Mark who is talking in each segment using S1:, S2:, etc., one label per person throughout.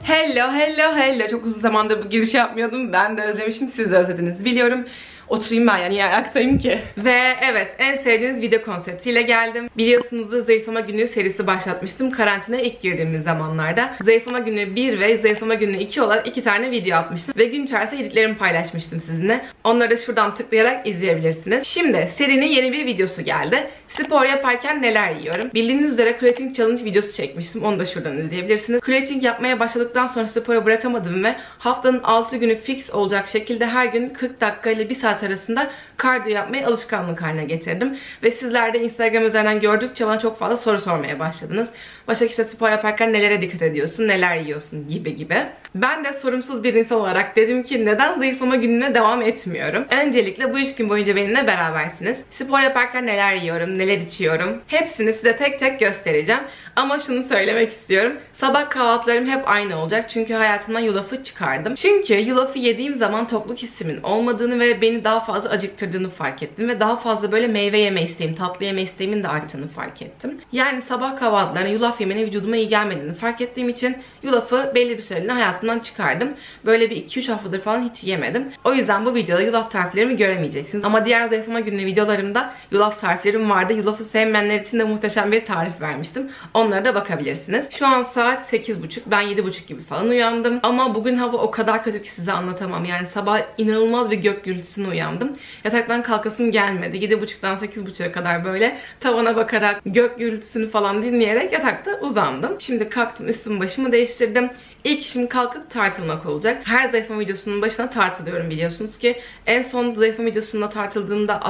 S1: Hello, hello, hello. Çok uzun zamandır bu girişi yapmıyordum. Ben de özlemişim, siz de özlediniz biliyorum. Oturayım ben, yani niye ayaktayım ki? Ve evet, en sevdiğiniz video konseptiyle geldim. Biliyorsunuzdur, zayıflama günü serisi başlatmıştım karantinaya ilk girdiğimiz zamanlarda. Zayıflama günü 1 ve zayıflama günü 2 olarak 2 tane video atmıştım. Ve gün içerisinde yediklerimi paylaşmıştım sizinle. Onları da şuradan tıklayarak izleyebilirsiniz. Şimdi serinin yeni bir videosu geldi. Spor yaparken neler yiyorum? Bildiğiniz üzere creatine challenge videosu çekmiştim. Onu da şuradan izleyebilirsiniz. Creatine yapmaya başladıktan sonra spora bırakamadım ve haftanın 6 günü fix olacak şekilde her gün 40 dakika ile 1 saat arasında kardiyo yapmayı alışkanlık haline getirdim. Ve sizler de Instagram üzerinden gördükçe bana çok fazla soru sormaya başladınız. Başak, işte spor yaparken nelere dikkat ediyorsun, neler yiyorsun gibi. Ben de sorumsuz bir insan olarak dedim ki neden zayıflama gününe devam etmiyorum? Öncelikle bu 3 gün boyunca benimle berabersiniz. Spor yaparken neler yiyorum, neler içiyorum, hepsini size tek tek göstereceğim. Ama şunu söylemek istiyorum. Sabah kahvaltılarım hep aynı olacak. Çünkü hayatımdan yulafı çıkardım. Çünkü yulafı yediğim zaman tokluk hissimin olmadığını ve beni daha fazla acıktırdığını fark ettim. Ve daha fazla böyle meyve yeme isteğim, tatlı yeme isteğimin de arttığını fark ettim. Yani sabah kahvaltılarına yulaf yemenin vücuduma iyi gelmediğini fark ettiğim için yulafı belli bir süreliğine hayatımdan çıkardım. Böyle bir 2-3 haftadır falan hiç yemedim. O yüzden bu videoda yulaf tariflerimi göremeyeceksiniz. Ama diğer zayıflama günü videolarımda yulaf tariflerim vardı. Yulafı sevmeyenler için de muhteşem bir tarif vermiştim. Onlara da bakabilirsiniz. Şu an saat 8:30. Ben 7:30 gibi falan uyandım. Ama bugün hava o kadar kötü ki size anlatamam. Yani sabah inanılmaz bir gök gürültüsüne uyandım. Yataktan kalkasım gelmedi. 7:30'dan 8:30'a kadar böyle tavana bakarak gök gürültüsünü falan dinleyerek yatakta uzandım. Şimdi kalktım, üstümü başımı değiştirdim. İlk işim kalkıp tartılmak olacak. Her zayıflama videosunun başına tartılıyorum, biliyorsunuz ki. En son zayıflama videosunda tartıldığımda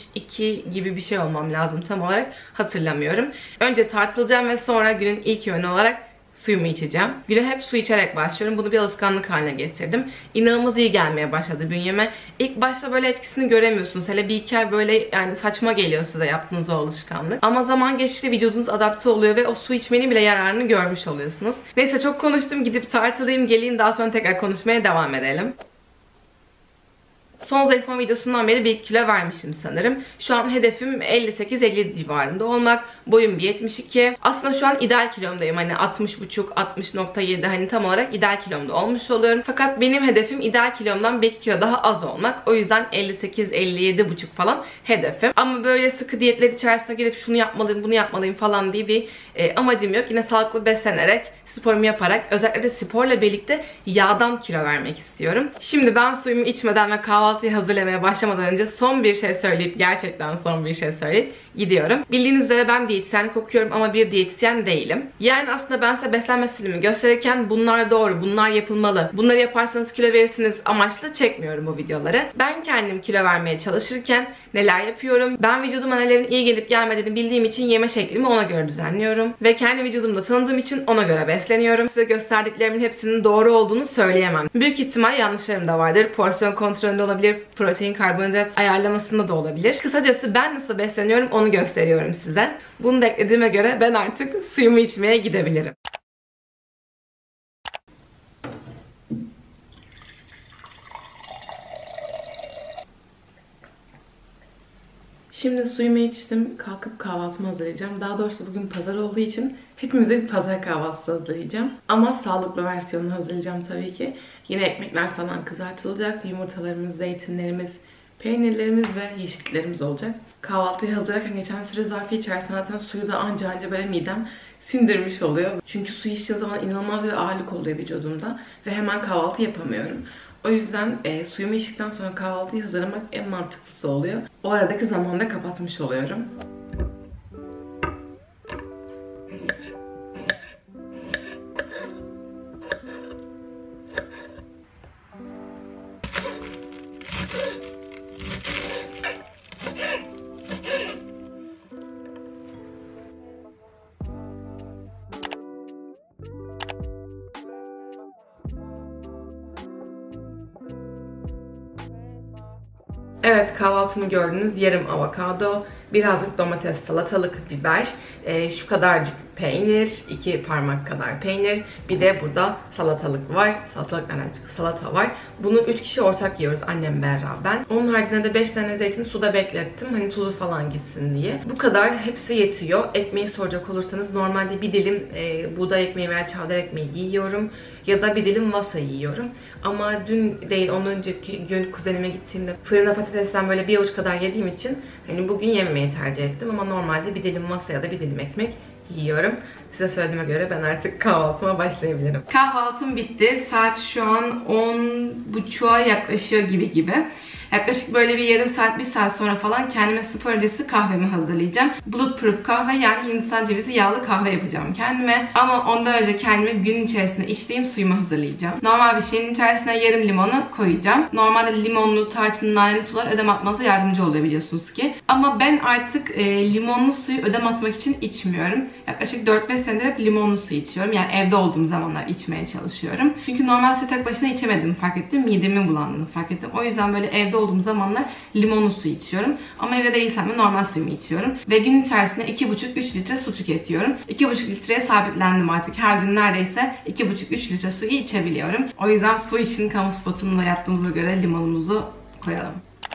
S1: 62 gibi bir şey olmam lazım, tam olarak hatırlamıyorum. Önce tartılacağım ve sonra günün ilk öğünü olarak suyumu içeceğim. Güne hep su içerek başlıyorum. Bunu bir alışkanlık haline getirdim. İnanılmaz iyi gelmeye başladı bünyeme. İlk başta böyle etkisini göremiyorsunuz. Hele bir iki ay böyle yani saçma geliyor size yaptığınız o alışkanlık. Ama zaman geçtikçe vücudunuz adapte oluyor ve o su içmenin bile yararını görmüş oluyorsunuz. Neyse, çok konuştum. Gidip tartılayım geleyim, daha sonra tekrar konuşmaya devam edelim. Son zayıflama videosundan beri 1 kilo vermişim sanırım. Şu an hedefim 58-57 civarında olmak. Boyum 1.72. Aslında şu an ideal kilomdayım. Hani 60,5, 60,7, hani tam olarak ideal kilomda olmuş oluyorum. Fakat benim hedefim ideal kilomdan 1 kilo daha az olmak. O yüzden 58-57,5 falan hedefim. Ama böyle sıkı diyetler içerisine girip şunu yapmalıyım, bunu yapmalıyım falan diye bir amacım yok. Yine sağlıklı beslenerek, sporumu yaparak, özellikle de sporla birlikte yağdan kilo vermek istiyorum. Şimdi ben suyumu içmeden ve kahvaltıyı hazırlamaya başlamadan önce son bir şey söyleyip, gerçekten son bir şey söyleyip gidiyorum. Bildiğiniz üzere ben diyetisyenlik okuyorum ama bir diyetisyen değilim. Yani aslında ben size beslenme stilimi gösterirken bunlar doğru, bunlar yapılmalı, bunları yaparsanız kilo verirsiniz amaçlı çekmiyorum bu videoları. Ben kendim kilo vermeye çalışırken neler yapıyorum, ben vücuduma nelerin iyi gelip gelmediğini bildiğim için yeme şeklimi ona göre düzenliyorum. Ve kendi vücudumda tanıdığım için ona göre besleniyorum. Size gösterdiklerimin hepsinin doğru olduğunu söyleyemem. Büyük ihtimal yanlışlarım da vardır. Porsiyon kontrolünde olabilir, protein, karbonhidrat ayarlamasında da olabilir. Kısacası ben nasıl besleniyorum onu gösteriyorum size. Bunu da eklediğime göre ben artık suyumu içmeye gidebilirim. Şimdi suyumu içtim. Kalkıp kahvaltımı hazırlayacağım. Daha doğrusu bugün pazar olduğu için hepimize bir pazar kahvaltısı hazırlayacağım. Ama sağlıklı versiyonunu hazırlayacağım tabii ki. Yine ekmekler falan kızartılacak. Yumurtalarımız, zeytinlerimiz, peynirlerimiz ve yeşilliklerimiz olacak. Kahvaltıyı hazırlarken geçen süre zarfı içerisinde zaten suyu da anca böyle midem sindirmiş oluyor. Çünkü su içtiğim zaman inanılmaz bir ağırlık oluyor vücudumda ve hemen kahvaltı yapamıyorum. O yüzden suyumu içtikten sonra kahvaltıyı hazırlamak en mantıklısı oluyor. O aradaki zamanı da kapatmış oluyorum. Evet, kahvaltımı gördünüz. Yarım avokado, birazcık domates, salatalık, biber, şu kadarcık peynir, 2 parmak kadar peynir, bir de burada salatalık var. Salata var. Bunu 3 kişi ortak yiyoruz. Annem, Berra, ben. Onun haricinde de 5 tane zeytin suda beklettim. Hani tuzu falan gitsin diye. Bu kadar. Hepsi yetiyor. Ekmeği soracak olursanız normalde bir dilim buğday ekmeği veya çavdar ekmeği yiyorum. Ya da bir dilim masa yiyorum. Ama dün değil, ondan önceki gün kuzenime gittiğimde fırına patatesten böyle bir avuç kadar yediğim için hani bugün yememeyi tercih ettim. Ama normalde bir dilim masa ya da bir dilim ekmek yiyorum. Size söylediğime göre ben artık kahvaltıma başlayabilirim. Kahvaltım bitti. Saat şu an 10.30'a yaklaşıyor gibi. Yaklaşık böyle bir yarım saat, 1 saat sonra falan kendime spor öncesi kahvemi hazırlayacağım. Bulletproof kahve, yani Hindistan cevizi yağlı kahve yapacağım kendime. Ama ondan önce kendime gün içerisinde içtiğim suyumu hazırlayacağım. Normal bir şeyin içerisine yarım limonu koyacağım. Normalde limonlu, tarçınlı, naneli sular ödem atmanıza yardımcı oluyor biliyorsunuz ki. Ama ben artık limonlu suyu ödem atmak için içmiyorum. Yaklaşık 4-5 senedir hep limonlu su içiyorum. Yani evde olduğum zamanlar içmeye çalışıyorum. Çünkü normal suyu tek başına içemediğimi fark ettim. Midemin bulandığını fark ettim. O yüzden böyle evde olduğum zamanlar limonlu su içiyorum. Ama evde değilsem de normal suyumu içiyorum. Ve gün içerisinde 2,5-3 litre su tüketiyorum. 2,5 litreye sabitlendim artık. Her gün neredeyse 2,5-3 litre suyu içebiliyorum. O yüzden su için kamu spotumunda yattığımıza göre limonumuzu koyalım.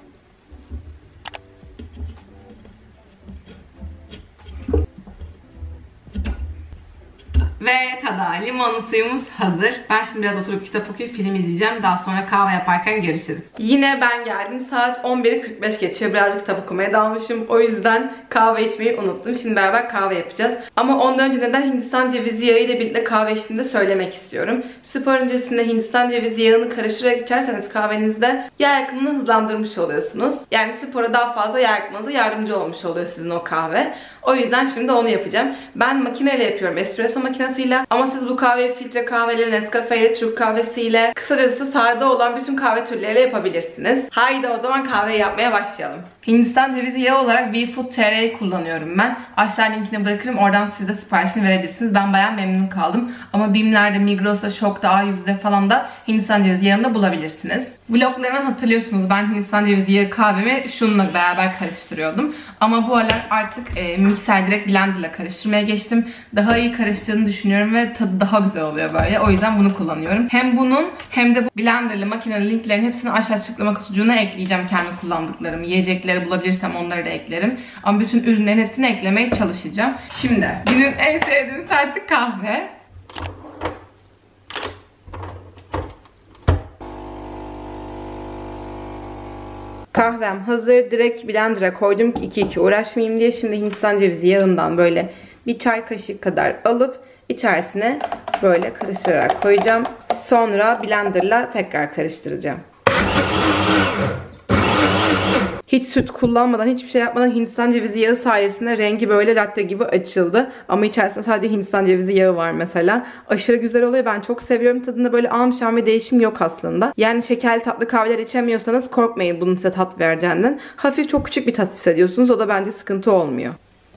S1: Ve tada, limonlu suyumuz hazır. Ben şimdi biraz oturup kitap okuyup film izleyeceğim. Daha sonra kahve yaparken görüşürüz. Yine ben geldim. Saat 11'i 45 geçiyor. Birazcık kitap okumaya dalmışım. O yüzden kahve içmeyi unuttum. Şimdi beraber kahve yapacağız. Ama ondan önce neden Hindistan cevizi yağı ile birlikte kahve içtiğini de söylemek istiyorum. Spor öncesinde Hindistan cevizi yağını karıştırarak içerseniz kahvenizde yağ yakımını hızlandırmış oluyorsunuz. Yani spora daha fazla yağ yakmanıza yardımcı olmuş oluyor sizin o kahve. O yüzden şimdi onu yapacağım. Ben makineyle yapıyorum, espresso makinesiyle. Ama siz bu kahveyi filtre kahveyle, Nescafe ile, Türk kahvesiyle, kısacası sade olan bütün kahve türleriyle yapabilirsiniz. Haydi o zaman kahve yapmaya başlayalım. Hindistan cevizi yağı olarak BeFood.tr'yi kullanıyorum ben. Aşağı linkini bırakırım. Oradan siz de siparişini verebilirsiniz. Ben bayağı memnun kaldım. Ama BİM'lerde, Migros'ta, Şok'ta, A100'de falan da Hindistan cevizi yağını da bulabilirsiniz. Vloglarından hatırlıyorsunuz, ben Hindistan cevizi yağı kahvemi şununla beraber karıştırıyordum. Ama bu aralar artık mikser direkt blenderla karıştırmaya geçtim. Daha iyi karıştığını düşünüyorum ve tadı daha güzel oluyor böyle. O yüzden bunu kullanıyorum. Hem bunun hem de bu blenderlı makinenin linklerini hepsini aşağı açıklama kutucuğuna ekleyeceğim, kendi kullandıklarım. Yiyecekleri bulabilirsem onları da eklerim. Ama bütün ürünlerin hepsini eklemeye çalışacağım. Şimdi günün en sevdiğim saati kahve. Kahvem hazır. Direkt blender'a koydum ki 2-2 uğraşmayayım diye. Şimdi Hindistan cevizi yağından böyle bir çay kaşığı kadar alıp içerisine böyle karıştırarak koyacağım. Sonra blender'la tekrar karıştıracağım. Hiç süt kullanmadan, hiçbir şey yapmadan Hindistan cevizi yağı sayesinde rengi böyle latte gibi açıldı. Ama içerisinde sadece Hindistan cevizi yağı var mesela. Aşırı güzel oluyor. Ben çok seviyorum. Tadında böyle almışan bir değişim yok aslında. Yani şekerli tatlı kahveler içemiyorsanız korkmayın bunun size tat vereceğinden. Hafif çok küçük bir tat hissediyorsunuz. O da bence sıkıntı olmuyor.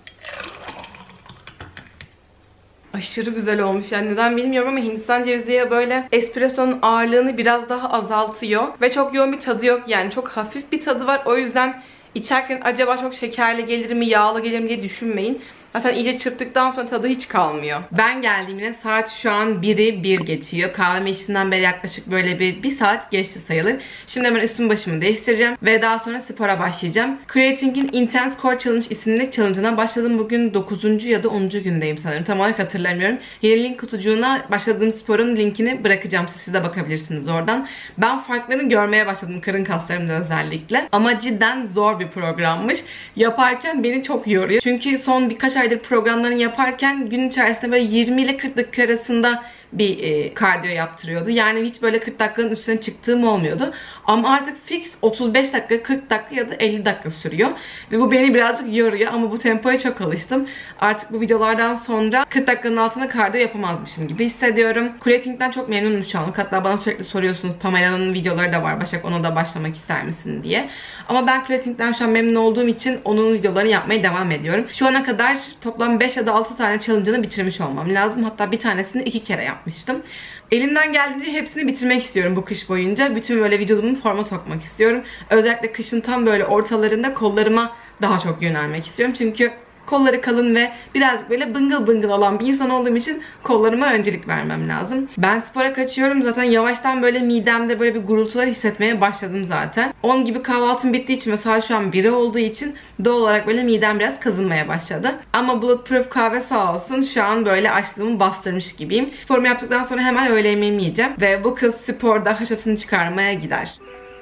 S1: Aşırı güzel olmuş, yani neden bilmiyorum ama Hindistan cevizi yağı böyle espressonun ağırlığını biraz daha azaltıyor ve çok yoğun bir tadı yok, yani çok hafif bir tadı var. O yüzden içerken acaba çok şekerli gelir mi, yağlı gelir mi diye düşünmeyin. Zaten iyice çırptıktan sonra tadı hiç kalmıyor. Ben geldiğimde saat şu an 1'i 1 geçiyor. Kahvemi içtiğinden beri yaklaşık böyle bir saat geçti sayılır. Şimdi hemen üstümü başımı değiştireceğim ve daha sonra spora başlayacağım. Creating'in Intense Core Challenge isimli challenge'ına başladım. Bugün 9. ya da 10. gündeyim sanırım. Tam olarak hatırlamıyorum. Yeni link kutucuğuna başladığım sporun linkini bırakacağım. Siz de bakabilirsiniz oradan. Ben farklarını görmeye başladım, karın kaslarımda özellikle. Ama cidden zor bir programmış. Yaparken beni çok yoruyor. Çünkü son birkaç aydır programlarını yaparken gün içerisinde böyle 20 ile 40 dakika arasında bir kardiyo yaptırıyordu. Yani hiç böyle 40 dakikanın üstüne çıktığım olmuyordu. Ama artık fix 35 dakika, 40 dakika ya da 50 dakika sürüyor. Ve bu beni birazcık yoruyor ama bu tempoya çok alıştım. Artık bu videolardan sonra 40 dakikanın altında kardiyo yapamazmışım gibi hissediyorum. Creating'den çok memnunum şu anlık. Hatta bana sürekli soruyorsunuz, Pamela'nın videoları da var, Başak ona da başlamak ister misin diye. Ama ben Creating'den şu an memnun olduğum için onun videolarını yapmaya devam ediyorum. Şu ana kadar toplam 5 ya da 6 tane challenge'ını bitirmiş olmam lazım. Hatta bir tanesini 2 kere yapmıştım. Elimden geldiğince hepsini bitirmek istiyorum bu kış boyunca. Bütün böyle vücudumu forma sokmak istiyorum. Özellikle kışın tam böyle ortalarında kollarıma daha çok yönelmek istiyorum. Çünkü kolları kalın ve birazcık böyle bıngıl bıngıl olan bir insan olduğum için kollarıma öncelik vermem lazım. Ben spora kaçıyorum. Zaten yavaştan böyle midemde böyle bir gurultular hissetmeye başladım zaten. 10 gibi kahvaltım bittiği için ve saat şu an 1'e olduğu için doğal olarak böyle midem biraz kazınmaya başladı. Ama Bulletproof kahve sağ olsun şu an böyle açlığımı bastırmış gibiyim. Sporumu yaptıktan sonra hemen öğle yemeğimi yiyeceğim. Ve bu kız sporda haşatını çıkarmaya gider.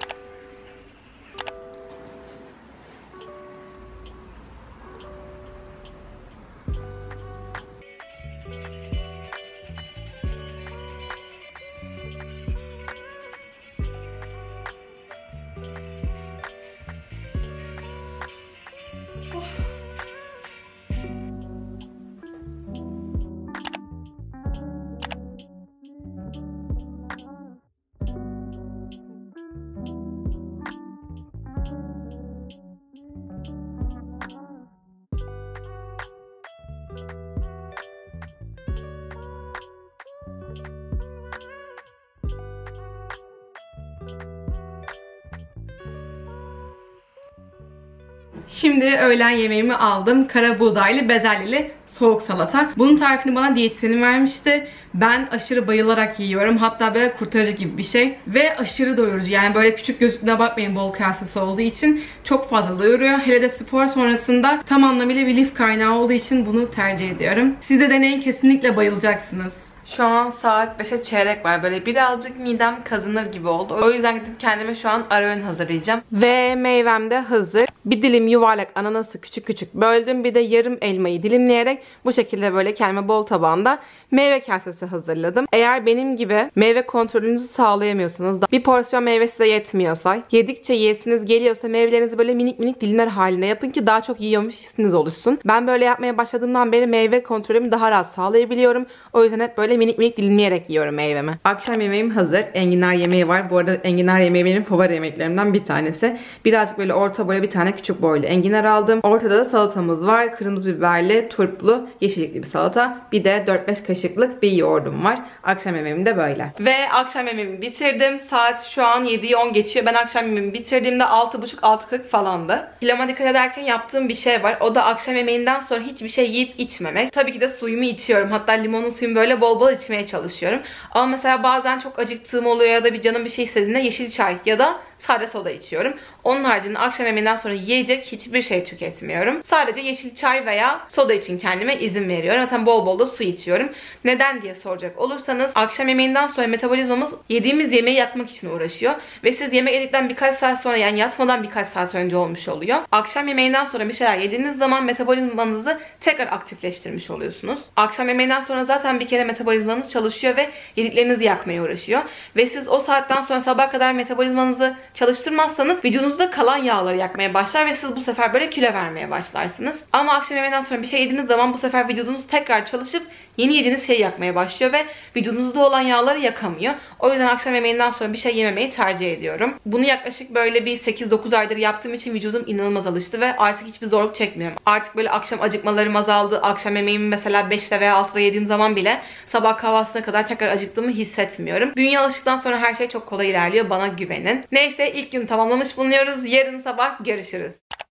S1: Şimdi öğlen yemeğimi aldım. Kara buğdaylı, bezelyeli soğuk salata. Bunun tarifini bana diyetisyenim vermişti. Ben aşırı bayılarak yiyorum. Hatta böyle kurtarıcı gibi bir şey. Ve aşırı doyurucu. Yani böyle küçük gözüktüğüne bakmayın, bol kasesi olduğu için. Çok fazla doyuruyor. Hele de spor sonrasında tam anlamıyla bir lif kaynağı olduğu için bunu tercih ediyorum. Siz de deneyin, kesinlikle bayılacaksınız. Şu an saat 5'e çeyrek var. Böyle birazcık midem kazınır gibi oldu. O yüzden gidip kendime şu an ara öğün hazırlayacağım. Ve meyvem de hazır. Bir dilim yuvarlak ananası küçük küçük böldüm. Bir de yarım elmayı dilimleyerek bu şekilde böyle kendime bol tabağında meyve kasesi hazırladım. Eğer benim gibi meyve kontrolünüzü sağlayamıyorsanız da bir porsiyon meyve size yetmiyorsa, yedikçe yiyesiniz geliyorsa meyvelerinizi böyle minik minik dilimler haline yapın ki daha çok yiyormuş hissiniz oluşsun. Ben böyle yapmaya başladığımdan beri meyve kontrolümü daha rahat sağlayabiliyorum. O yüzden hep böyle minik minik dilimleyerek yiyorum meyvemi. Akşam yemeğim hazır. Enginar yemeği var. Bu arada enginar yemeği benim favori yemeklerimden bir tanesi. Birazcık böyle orta boylu bir tane küçük boylu enginar aldım. Ortada da salatamız var. Kırmızı biberli, turplu, yeşillikli bir salata. Bir de 4-5 kaşıklık bir yoğurdum var. Akşam yemeğim de böyle. Ve akşam yemeğimi bitirdim. Saat şu an 7'yi 10 geçiyor. Ben akşam yemeğimi bitirdiğimde 6.30-6.40 falandı. Kiloma dikkat ederken yaptığım bir şey var. O da akşam yemeğinden sonra hiçbir şey yiyip içmemek. Tabii ki de suyumu içiyorum. Hatta limonlu suyumu böyle bol bol içmeye çalışıyorum. Ama mesela bazen çok acıktığım oluyor ya da bir canım bir şey istediğinde yeşil çay ya da sade soda içiyorum. Onun haricinde akşam yemeğinden sonra yiyecek hiçbir şey tüketmiyorum. Sadece yeşil çay veya soda için kendime izin veriyorum. Zaten bol bol da su içiyorum. Neden diye soracak olursanız akşam yemeğinden sonra metabolizmamız yediğimiz yemeği yakmak için uğraşıyor. Ve siz yemek yedikten birkaç saat sonra, yani yatmadan birkaç saat önce olmuş oluyor. Akşam yemeğinden sonra bir şeyler yediğiniz zaman metabolizmanızı tekrar aktifleştirmiş oluyorsunuz. Akşam yemeğinden sonra zaten bir kere metabolizmanız çalışıyor ve yediklerinizi yakmaya uğraşıyor. Ve siz o saatten sonra sabah kadar metabolizmanızı çalıştırmazsanız vücudunuzda kalan yağları yakmaya başlar ve siz bu sefer böyle kilo vermeye başlarsınız. Ama akşam yemeğinden sonra bir şey yediğiniz zaman bu sefer vücudunuz tekrar çalışıp yeni yediğiniz şeyi yakmaya başlıyor ve vücudunuzda olan yağları yakamıyor. O yüzden akşam yemeğinden sonra bir şey yememeyi tercih ediyorum. Bunu yaklaşık böyle bir 8-9 aydır yaptığım için vücudum inanılmaz alıştı ve artık hiçbir zorluk çekmiyorum. Artık böyle akşam acıkmalarım azaldı. Akşam yemeğimi mesela 5'te veya 6'da yediğim zaman bile sabah kahvaltısına kadar tekrar acıktığımı hissetmiyorum. Bünye alıştıktan sonra her şey çok kolay ilerliyor. Bana güvenin. Neyse, ilk gün tamamlamış bulunuyoruz. Yarın sabah görüşürüz.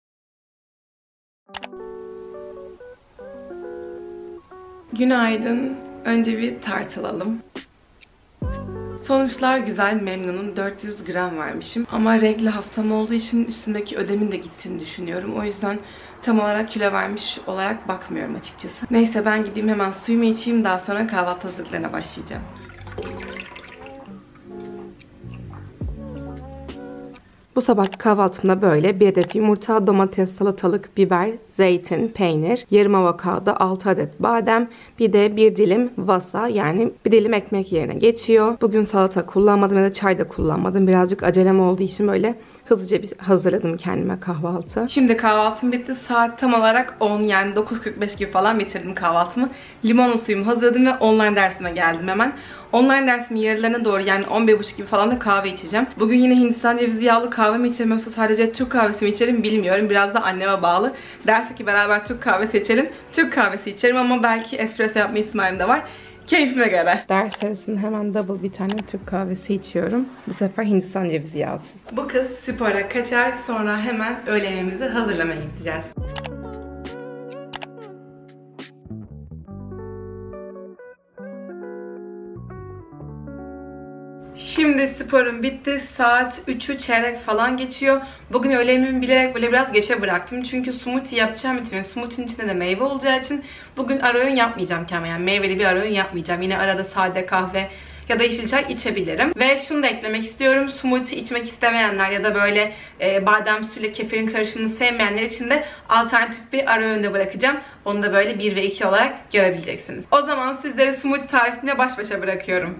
S1: Günaydın. Önce bir tartılalım. Sonuçlar güzel, memnunum. 400 gram vermişim. Ama renkli haftam olduğu için üstündeki ödemin de gittiğini düşünüyorum. O yüzden tam olarak kilo vermiş olarak bakmıyorum açıkçası. Neyse, ben gideyim hemen suyumu içeyim. Daha sonra kahvaltı hazırlıklarına başlayacağım. Bu sabah kahvaltımda böyle bir adet yumurta, domates, salatalık, biber, zeytin, peynir, yarım avokado, 6 adet badem, bir de bir dilim vasa, yani bir dilim ekmek yerine geçiyor. Bugün salata kullanmadım ya da çay da kullanmadım. Birazcık acelem olduğu için böyle hızlıca bir hazırladım kendime kahvaltı. Şimdi kahvaltım bitti. Saat tam olarak 10, yani 9:45 gibi falan bitirdim kahvaltımı. Limonlu suyumu hazırladım ve online dersime geldim hemen. Online dersimin yarılarına doğru, yani 11:30 gibi falan da kahve içeceğim. Bugün yine Hindistan cevizli yağlı kahve mi içerim yoksa sadece Türk kahvesi mi içerim bilmiyorum. Biraz da anneme bağlı. Derse ki beraber Türk kahvesi içelim. Türk kahvesi içerim ama belki espresso yapma ihtimalim de var. Keyfime göre. Ders arasında hemen double bir tane Türk kahvesi içiyorum. Bu sefer Hindistan cevizi yağsız. Bu kız spora kaçar, sonra hemen öğle yemeğimizi hazırlamaya gideceğiz. Şimdi sporum bitti. Saat 3'ü çeyrek falan geçiyor. Bugün öğle yemeğimi bilerek böyle biraz geçe bıraktım. Çünkü smoothie yapacağım için ve smoothie'nin içinde de meyve olacağı için bugün ara öğün yapmayacağım kendime. Yani meyveli bir ara öğün yapmayacağım. Yine arada sade kahve ya da yeşil çay içebilirim. Ve şunu da eklemek istiyorum. Smoothie içmek istemeyenler ya da böyle badem suyla kefirin karışımını sevmeyenler için de alternatif bir ara öğünde bırakacağım. Onu da böyle 1 ve 2 olarak görebileceksiniz. O zaman sizleri smoothie tarifine baş başa bırakıyorum.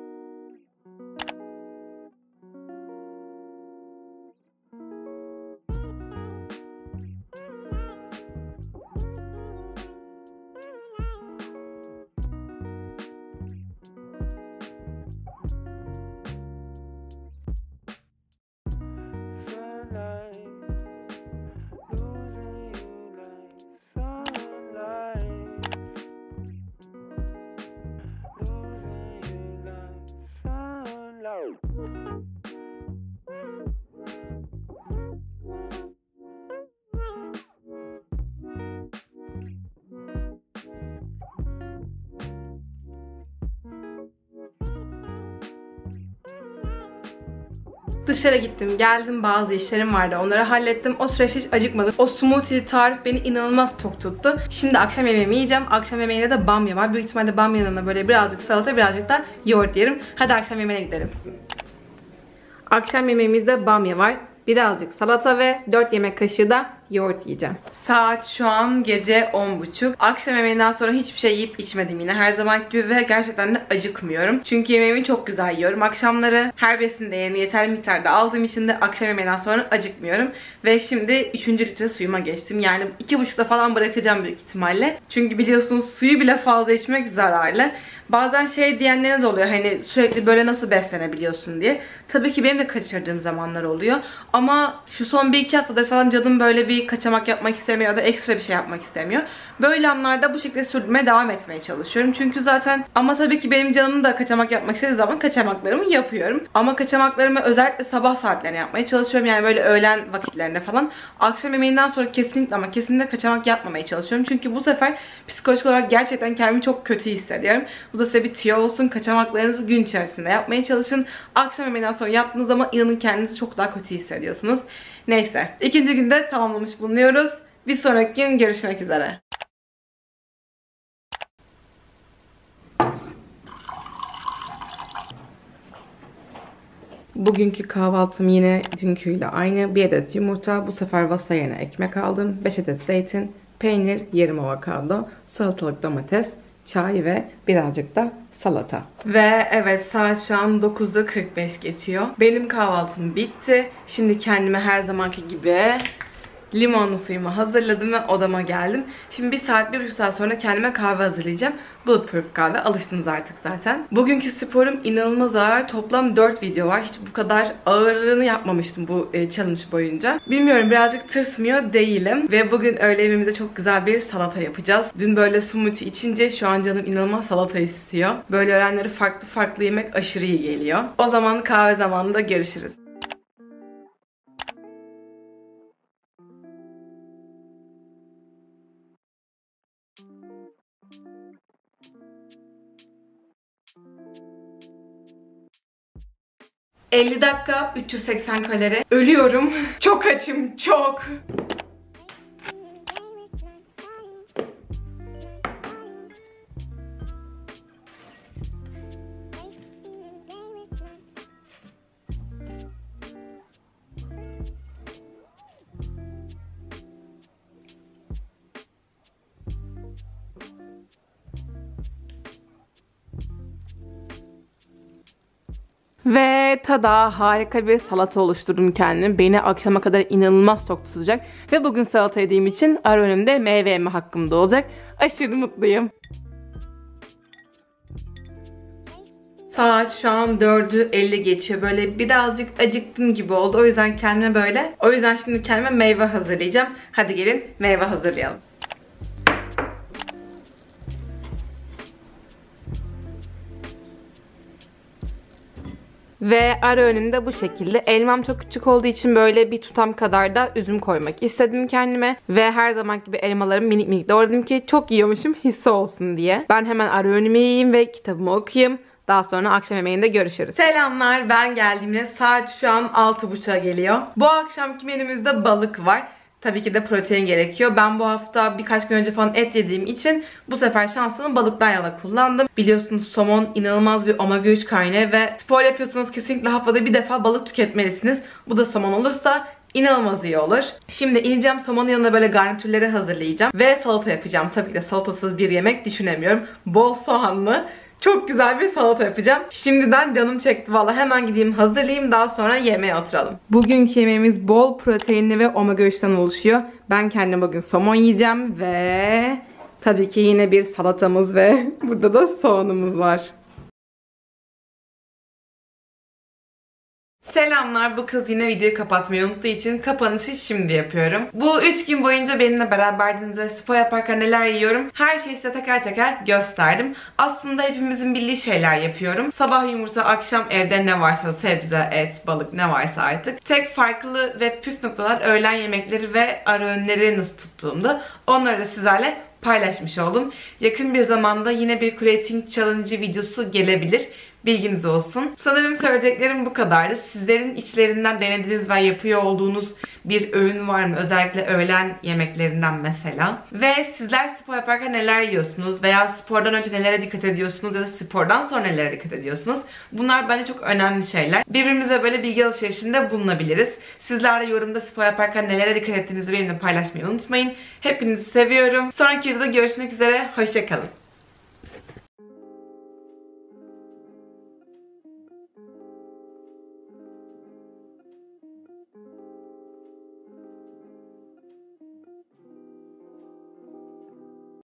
S1: Dışarı gittim, geldim, bazı işlerim vardı. Onları hallettim. O süreçte hiç acıkmadım. O smoothie tarif beni inanılmaz tok tuttu. Şimdi akşam yemeğimi yiyeceğim. Akşam yemeğinde de bamya var. Büyük ihtimalle bamyanın yanına böyle birazcık salata, birazcık da yoğurt yerim. Hadi akşam yemeğine gidelim. Akşam yemeğimizde bamya var. Birazcık salata ve 4 yemek kaşığı da yoğurt yiyeceğim. Saat şu an gece 10.30. Akşam yemeğinden sonra hiçbir şey yiyip içmedim yine her zaman gibi ve gerçekten de acıkmıyorum. Çünkü yemeğimi çok güzel yiyorum. Akşamları her besin değerini yeterli miktarda aldığım için de akşam yemeğinden sonra acıkmıyorum. Ve şimdi 3. litre suyuma geçtim. Yani 2,5'da falan bırakacağım büyük ihtimalle. Çünkü biliyorsunuz suyu bile fazla içmek zararlı. Bazen şey diyenleriniz oluyor, hani sürekli böyle nasıl beslenebiliyorsun diye. Tabii ki benim de kaçırdığım zamanlar oluyor. Ama şu son 1-2 haftada falan canım böyle bir kaçamak yapmak istemiyor ya da ekstra bir şey yapmak istemiyor. Böyle anlarda bu şekilde sürdürmeye devam etmeye çalışıyorum. Çünkü zaten ama tabii ki benim canım da kaçamak yapmak istediği zaman kaçamaklarımı yapıyorum. Ama kaçamaklarımı özellikle sabah saatlerine yapmaya çalışıyorum. Yani böyle öğlen vakitlerinde falan. Akşam yemeğinden sonra kesinlikle ama kesinlikle kaçamak yapmamaya çalışıyorum. Çünkü bu sefer psikolojik olarak gerçekten kendimi çok kötü hissediyorum. Bu da size bir tüyo olsun. Kaçamaklarınızı gün içerisinde yapmaya çalışın. Akşam yemeğinden sonra yaptığınız zaman inanın kendinizi çok daha kötü hissediyorsunuz. Neyse. 2. günde tamamlamış bulunuyoruz. Bir sonraki gün görüşmek üzere. Bugünkü kahvaltım yine dünküyle aynı. 1 adet yumurta, bu sefer vasa yerine ekmek aldım. 5 adet zeytin, peynir, yarım avokado, salatalık, domates, çay ve birazcık da salata. Ve evet, saat şu an 9'da 45 geçiyor. Benim kahvaltım bitti. Şimdi kendime her zamanki gibi limonlu suyumu hazırladım ve odama geldim. Şimdi 1 saat, 1,5 saat sonra kendime kahve hazırlayacağım. Bulletproof kahve. Alıştınız artık zaten. Bugünkü sporum inanılmaz ağır. Toplam 4 video var. Hiç bu kadar ağırlığını yapmamıştım bu challenge boyunca. Bilmiyorum, birazcık tırsmıyor değilim. Ve bugün öğle yemeğimizde çok güzel bir salata yapacağız. Dün böyle smoothie içince şu an canım inanılmaz salata istiyor. Böyle öğlenleri farklı farklı yemek aşırı iyi geliyor. O zaman kahve zamanında görüşürüz. ...50 dakika, 380 kalori. Ölüyorum. Çok açım, çok. Ve tada, harika bir salata oluşturdum kendime. Beni akşama kadar inanılmaz tok tutacak. Ve bugün salata yediğim için ara öğünümde meyve yeme hakkım da olacak. Aşırı mutluyum. Saat şu an 4'ü 50 geçiyor. Böyle birazcık acıktım gibi oldu. O yüzden kendime böyle. O yüzden şimdi kendime meyve hazırlayacağım. Hadi gelin meyve hazırlayalım. Ve ara önümde bu şekilde. Elmam çok küçük olduğu için böyle bir tutam kadar da üzüm koymak istedim kendime. Ve her zaman gibi elmalarımı minik minik doğradım ki çok yiyormuşum hissi olsun diye. Ben hemen ara önümü yiyeyim ve kitabımı okuyayım. Daha sonra akşam yemeğinde görüşürüz. Selamlar, ben geldiğimde saat şu an 6.30'a geliyor. Bu akşamki menümüzde balık var. Tabii ki de protein gerekiyor. Ben bu hafta birkaç gün önce falan et yediğim için bu sefer şansımı balıktan yana kullandım. Biliyorsunuz somon inanılmaz bir omega 3 kaynağı ve spor yapıyorsanız kesinlikle haftada bir defa balık tüketmelisiniz. Bu da somon olursa İnanılmaz iyi olur. Şimdi ineceğim, somonun yanına böyle garnitürleri hazırlayacağım. Ve salata yapacağım. Tabii ki de salatasız bir yemek düşünemiyorum. Bol soğanlı. Çok güzel bir salata yapacağım. Şimdiden canım çekti valla. Hemen gideyim hazırlayayım. Daha sonra yemeğe oturalım. Bugünkü yemeğimiz bol proteinli ve omega 3'ten oluşuyor. Ben kendim bugün somon yiyeceğim ve tabii ki yine bir salatamız ve burada da soğanımız var. Selamlar, bu kız yine videoyu kapatmayı unuttuğu için kapanışı şimdi yapıyorum. Bu 3 gün boyunca benimle beraberdiniz ve spor yaparken neler yiyorum her şeyi size teker teker gösterdim. Aslında hepimizin bildiği şeyler yapıyorum. Sabah yumurta, akşam evde ne varsa sebze, et, balık ne varsa artık. Tek farklı ve püf noktalar öğlen yemekleri ve ara öğünleri nasıl tuttuğumda onları da sizlerle paylaşmış oldum. Yakın bir zamanda yine bir creating challenge videosu gelebilir. Bilginiz olsun. Sanırım söyleyeceklerim bu kadardı. Sizlerin içlerinden denediğiniz ve yapıyor olduğunuz bir öğün var mı? Özellikle öğlen yemeklerinden mesela. Ve sizler spor yaparken neler yiyorsunuz? Veya spordan önce nelere dikkat ediyorsunuz? Ya da spordan sonra nelere dikkat ediyorsunuz? Bunlar bence çok önemli şeyler. Birbirimize böyle bilgi alışverişinde bulunabiliriz. Sizler de yorumda spor yaparken nelere dikkat ettiğinizi benimle paylaşmayı unutmayın. Hepinizi seviyorum. Sonraki videoda görüşmek üzere. Hoşça kalın.